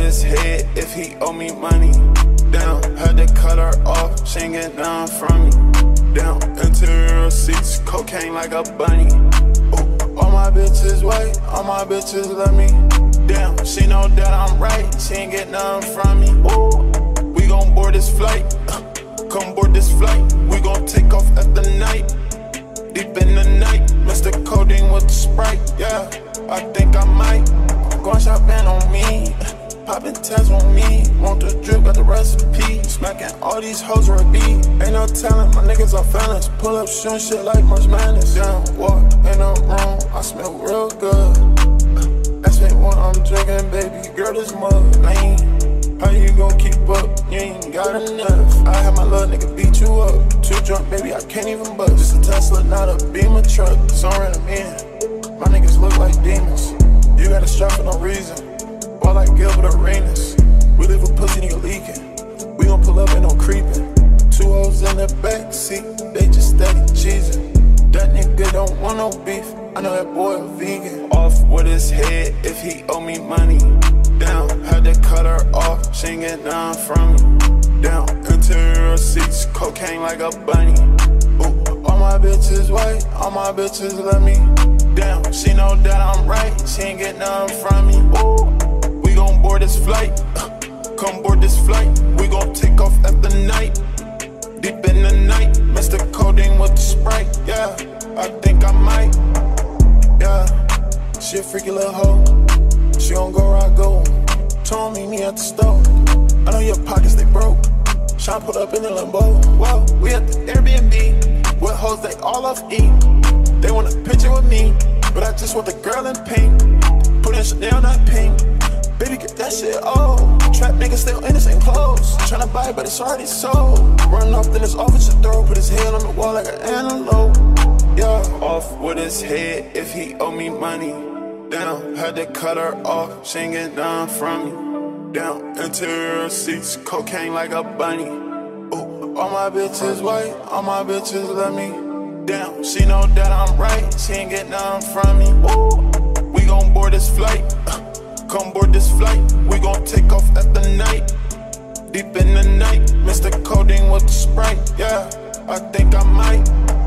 his head if he owe me money. Damn, had to cut her off, she ain't get none from me. Damn, interior seats, cocaine like a bunny. Ooh, all my bitches white, all my bitches love me. Damn, she know that I'm right, she ain't get none from me. Ooh, we gon' board this flight, come board this flight. We gon' take off at the night, deep in the night. Mr. Codeine with the Sprite, yeah, I think I might. Going shopping on me, poppin' tags on me. Want the drip, got the recipe. Smacking all these hoes with a beat. Ain't no talent, my niggas are felons. Pull up, shooting shit like March Madness. Down, walk in the room, I smell real good. That's me when I'm drinking, baby girl, this mud lean. How you gon' keep up? You ain't got enough. I had my little nigga beat you up. Too drunk, baby, I can't even buzz. Just a Tesla, not a Beamer truck. It's on random in. My niggas look like demons. You got a strap for no reason. Ball like Gilbert Arenas. We leave a pussy nigga leaking. We gon' pull up, ain't no creeping. Two hoes in the back seat, they just steady cheesing. That nigga don't want no beef, I know that boy a vegan. Off with his head if he owe me money. Down, had to cut her off, she ain't get none from me. Down, interior seats, cocaine like a bunny. Ooh, all my bitches white, all my bitches love me. Damn, she know that I'm right, she ain't get none from me. Ooh, we gon' board this flight, come board this flight. We gon' take off at the night, deep in the night. Mr. Codeine with the Sprite, yeah, I think I might. Yeah, she a freaky little hoe, she gon' go where I go. Told me at the store, I know your pockets they broke. Sean put up in the limbo. Whoa, we at the Airbnb with hoes they all off E. They want a picture with me, but I just want the girl in pink. Put in Chanel, not pink. Baby, get that shit old. Trap niggas still in the same clothes. Tryna buy it, but it's already sold. Run off, then it's off with your throat. Put his head on the wall like an antelope. Yeah, off with his head if he owe me money. Damn, had to cut her off, she ain't get none from me. Down, interior seats, cocaine like a bunny. Ooh, all my bitches white, all my bitches love me. Damn, she know that I'm right, she ain't get none from me. Ooh, we gon' board this flight, come board this flight. We gon' take off at the night, deep in the night. Mr. Codeine with the Sprite, yeah, I think I might.